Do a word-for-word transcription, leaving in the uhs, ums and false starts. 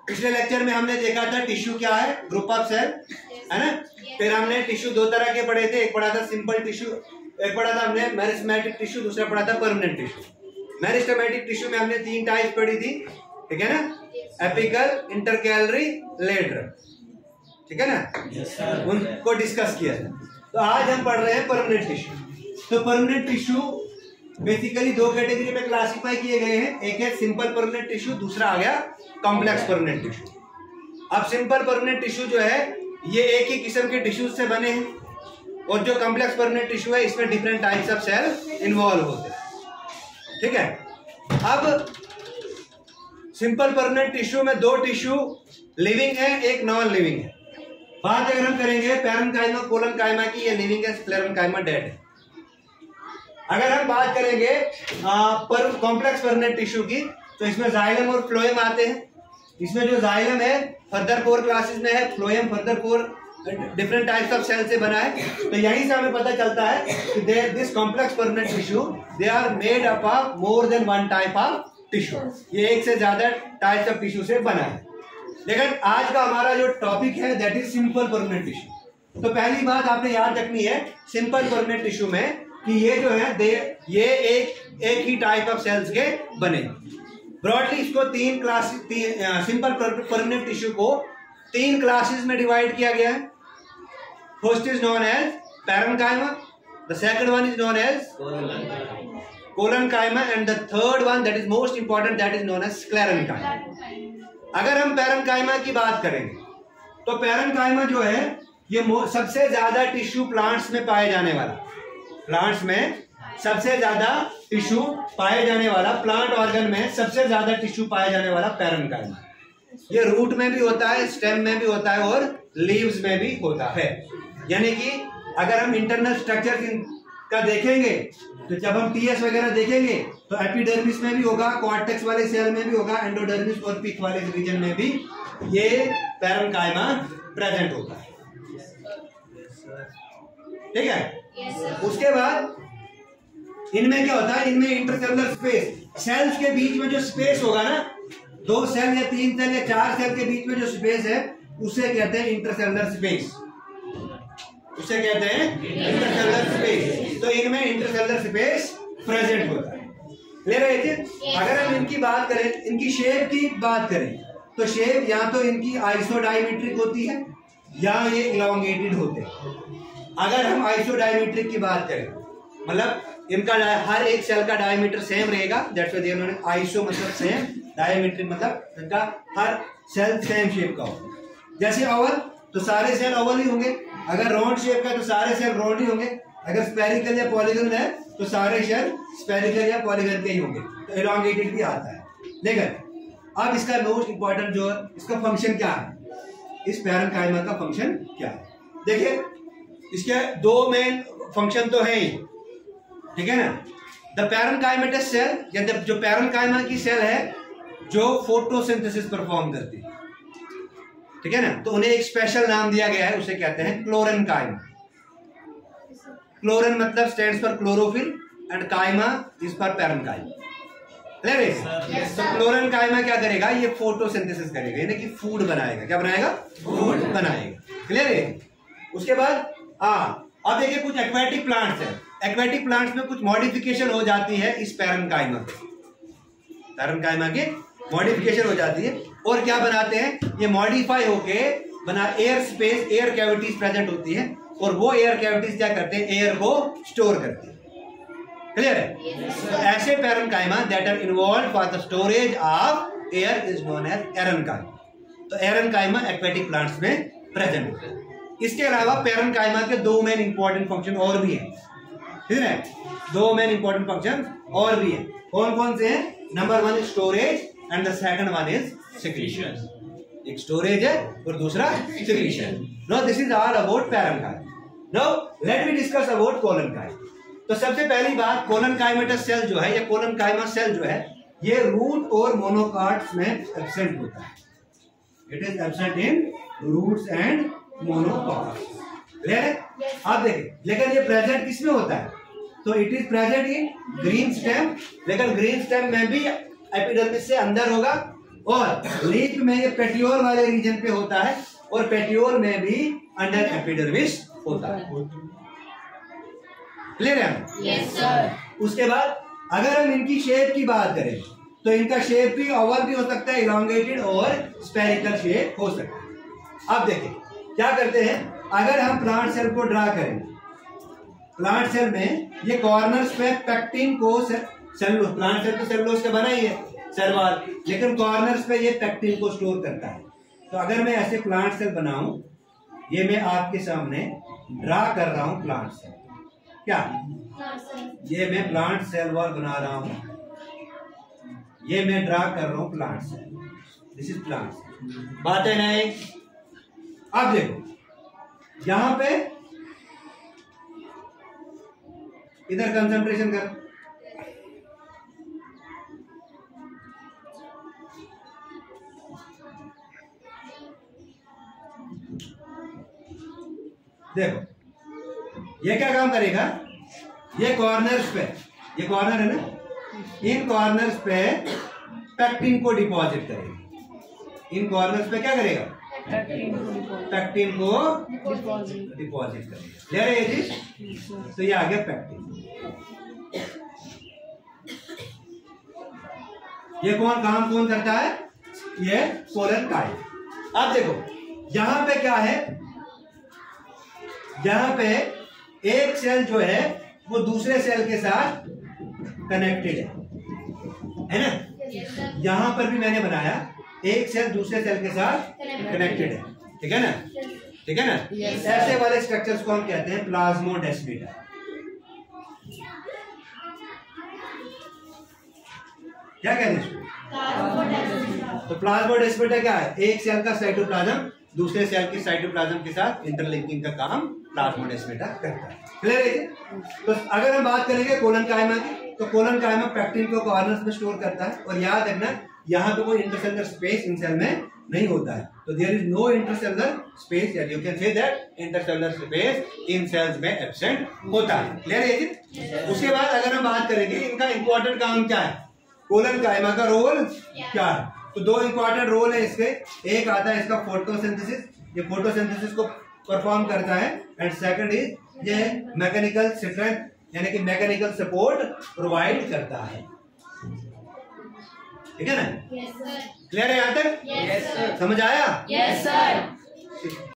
पिछले लेक्चर में हमने देखा था टिश्यू क्या है, ग्रुप ऑफ सेल, है ना। फिर हमने टिश्यू दो तरह के पढ़े थे, एक पढ़ा था सिंपल टिश्यू, एक पढ़ा था हमने मेरिस्टेमेटिक टिश्यू, दूसरा पढ़ा था परमानेंट टिश्यू। मेरिस्टेमेटिक टिश्यू में हमने तीन टाइप पढ़ी थी, ठीक है ना, एपिकल, इंटरकैलरी, लेटरल, ठीक है ना, yes, उनको डिस्कस किया था। तो आज हम पढ़ रहे हैं परमानेंट टिश्यू। तो परमानेंट टिश्यू बेसिकली दो कैटेगरी में क्लासिफाई किए गए हैं, एक है सिंपल परमानेंट टिश्यू, दूसरा आ गया कॉम्प्लेक्स परमानेंट टिश्यू। अब सिंपल परमानेंट टिश्यू जो है ये एक ही किस्म के टिश्यू से बने हैं, और जो कॉम्प्लेक्स परमानेंट टिश्यू है इसमें different types of cell involve होते हैं, ठीक है। अब सिंपल परमानेंट टिश्यू में दो टिश्यू लिविंग है, एक नॉन लिविंग है। बात अगर हम करेंगे पैरेन्काइमा कोलनकाइमा की, ये लिविंग है, स्क्लेरेन्काइमा डेड है। अगर हम बात करेंगे पर कॉम्प्लेक्स परमानेंट टिश्यू की, तो इसमें जाइलम और फ्लोएम आते हैं। इसमें जो जाइलम है फर्दर फोर क्लासेस में है, phloem further four different types of cell से बना है। तो यहीं से हमें पता चलता है कि they this complex permanent tissue they are made up of more than one type of tissue, ये एक से ज्यादा टाइप्स ऑफ टिश्यू से बना है। लेकिन आज का हमारा जो टॉपिक है that is simple permanent tissue. तो पहली बात आपने याद रखनी है सिंपल परमानेंट टिश्यू में कि ये जो है दे ये एक एक ही टाइप ऑफ सेल्स के बने। ब्रॉडली इसको तीन क्लास सिंपल परमानेंट टिश्यू को तीन क्लासेस में डिवाइड किया गया है। First is known as parenchyma, the second one is known as collenchyma, and the third one that is most important that is known as sclerenchyma. अगर हम parenchyma की बात करेंगे तो पैरेन्काइमा जो है ये सबसे ज्यादा टिश्यू प्लांट्स में पाए जाने वाला प्लांट्स में सबसे ज्यादा टिश्यू पाए जाने वाला प्लांट ऑर्गन में सबसे ज्यादा टिश्यू पाए जाने वाला पैरेन्काइमा। ये रूट में भी होता है, स्टेम में भी होता है और लीव्स में भी होता है। यानी कि अगर हम इंटरनल स्ट्रक्चर का देखेंगे तो जब हम टीएस वगैरह देखेंगे तो एपिडर्मिस में भी होगा, कॉर्टेक्स वाले सेल में भी होगा, एंडोडर्मिस और पिक वाले रीजन में भी ये पैरेन्काइमा प्रेजेंट होता है, ठीक है। उसके बाद इनमें क्या होता है, इनमें इंटरसेलुलर स्पेस, सेल्स के बीच में जो स्पेस होगा ना, दो सेल या तीन सेल या चार सेल के बीच में जो स्पेस है उसे कहते हैं इंटरसेलुलर स्पेस, उसे कहते हैं इंटरसेलुलर स्पेस। तो इनमें इंटरसेलुलर स्पेस प्रेजेंट होता है, ले रहे थे। अगर हम इनकी बात करें, इनकी शेप की बात करें तो शेप या तो इनकी आइसोडायमेट्रिक होती है या ये इलोंगेटेड होते हैं। अगर हम आइसोडायमेट्रिक की बात करें मतलब इनका हर एक सेल का डायमीटर सेम रहेगा, दैट्स व्हाई उन्होंने आइसो मतलब सेम, डायमीट्रिक मतलब इनका हर सेल सेम शेप का होगा। जैसे ओवल तो सारे सेल ओवल ही होंगे, अगर राउंड शेप का तो सारे सेल राउंड ही होंगे, अगर स्फेरिकल या पॉलीगन है तो सारे सेल स्फेरिकल या पॉलीगन के ही होंगे। तो इलोंगेटेड भी आता है। लेकिन अब इसका मोस्ट इंपॉर्टेंट जो इसका फंक्शन क्या है, इस पैरेन्काइमा का फंक्शन क्या है, देखिए इसके दो मेन फंक्शन तो है ही, ठीक है ना। द पैरेन्काइमेटस सेल या जो पैरेन्काइमा की सेल है जो फोटोसिंथेसिस परफॉर्म करती है, ठीक है ना, तो उन्हें एक स्पेशल नाम दिया गया है, उसे कहते हैं क्लोरेन्काइमा। क्लोरेन मतलब stands for chlorophyll and chyma is for parenchyma. Clear है? तो क्लोरेन्काइमा क्या करेगा, ये फोटोसिंथेसिस करेगा, यानी कि फूड बनाएगा। क्या बनाएगा? फूड बनाएगा। क्लियर है? उसके बाद हाँ अब देखिए कुछ एक्वेटिक प्लांट्स है, एक्वेटिक प्लांट्स में कुछ मॉडिफिकेशन हो जाती है इस पैरेन्काइमा पैरेन्काइमा की मॉडिफिकेशन हो जाती है, और क्या बनाते हैं, ये मॉडिफाई होके बना air space, air cavities present होती है, और वो एयर कैविटीज क्या करते हैं, एयर को स्टोर करते हैं। क्लियर है? yes, ऐसे parenchyma that are involve for the storage of air is known as aerenchyma. तो एरेन्काइमा एक्वेटिक प्लांट्स में प्रेजेंट होते हैं। इसके अलावा पैरेन्काइमा के दो मेन इंपॉर्टेंट फंक्शन और भी हैं, ठीक है, दो मेन इंपॉर्टेंट फंक्शन और भी हैं। कौन कौन से हैं? Number one is storage and the second one is secretion. एक स्टोरेज है और दूसरा secretion. Now this is all about parenchyma. Now let me discuss about collenchyma. तो सबसे पहली बात, कोलनकाइमेटस सेल जो है या कोलनकाइमा सेल जो है ये रूट और मोनोकार्ड्स में एब्सेंट होता है। It is absent in roots and monocots. Clear है? आप देखिए, लेकिन ये प्रेजेंट किसमें होता है, तो it is present in green stem, लेकिन ग्रीन स्टेम में भी एपिडर्मिस से अंदर होगा और लीफ में ये पेटियोल वाले रीजन पे होता है और पेटियोल में भी अंडर एपिडर्मिस होता है। क्लियर है? Yes sir. उसके बाद अगर हम इनकी शेप की बात करें तो इनका शेप भी ओवल भी हो सकता है, इलॉन्गेटेड और स्फेरिकल शेप हो सकता है। अब देखिए क्या करते हैं, अगर हम प्लांट सेल को ड्रा करें, प्लांट सेल में ये कॉर्नर्स पे पेक्टिन को सेलुलोज, प्लांट सेल तो सेलुलोज का बना ही है सेल वॉल, लेकिन कॉर्नर्स पे ये पेक्टिन को स्टोर करता है। तो अगर मैं ऐसे प्लांट सेल बनाऊं, ये मैं आपके सामने ड्रा कर रहा हूं प्लांट सेल, क्या ये मैं प्लांट सेल वॉल बना रहा हूं, ये मैं ड्रा कर रहा हूं plant cell, this is plant cell, बात है नहीं? अब देखो यहां पे इधर कंसंट्रेशन कर, देखो ये क्या काम करेगा, ये कॉर्नर्स पे, ये कॉर्नर है ना, इन कॉर्नर्स पे पेक्टिन को डिपॉजिट करेगा, इन कॉर्नर्स पे क्या करेगा, पेक्टिन को डिपॉजिट करेगा। क्लियर है ये चीज? तो ये आ गया पेक्टिन। ये कौन काम कौन करता है, ये कोलेनकाइम। अब देखो यहां पे क्या है, यहां पे एक सेल जो है वो दूसरे सेल के साथ कनेक्टेड है, है ना? यहां पर भी मैंने बनाया एक सेल दूसरे सेल के साथ कनेक्टेड है, ठीक है ना? ठीक है ना? ऐसे वाले स्ट्रक्चर्स को हम कहते हैं प्लाज्मोडेस्माटा। क्या कहते हैं? तो प्लाज्मोडेस्माटा क्या है, एक सेल का साइटोप्लाज्म दूसरे सेल के साइटोप्लाज्म के साथ इंटरलिंकिंग का काम प्लाज्मोडेस्माटा करता है। क्लियर है? तो अगर हम बात करेंगे कोलेनकाइमा की, तो कोलेनकाइमा पेक्टिन को कॉर्नर्स में स्टोर करता है, और याद रखना यहाँ पे कोई इंटरसेलुलर स्पेस इन सेल में नहीं होता है, तो there is no intercellular space, या you can say that intercellular space इन सेल्स में एब्सेंट होता है। क्लियर है जी? उसके बाद अगर हम बात करेंगे इनका इंपॉर्टेंट काम क्या है, कोलेनकाइमा का रोल क्या है, तो दो इंपॉर्टेंट रोल है इसके, एक आता है इसका फोटोसिंथेसिस, ये फोटोसिंथेसिस को परफॉर्म करता है, एंड सेकंड इज ये मैकेनिकल स्ट्रेंथ यानी कि मैकेनिकल सपोर्ट प्रोवाइड करता है। ठीक है ना? Yes sir. क्लियर है यहाँ तक? Yes sir. समझ आया? Yes sir.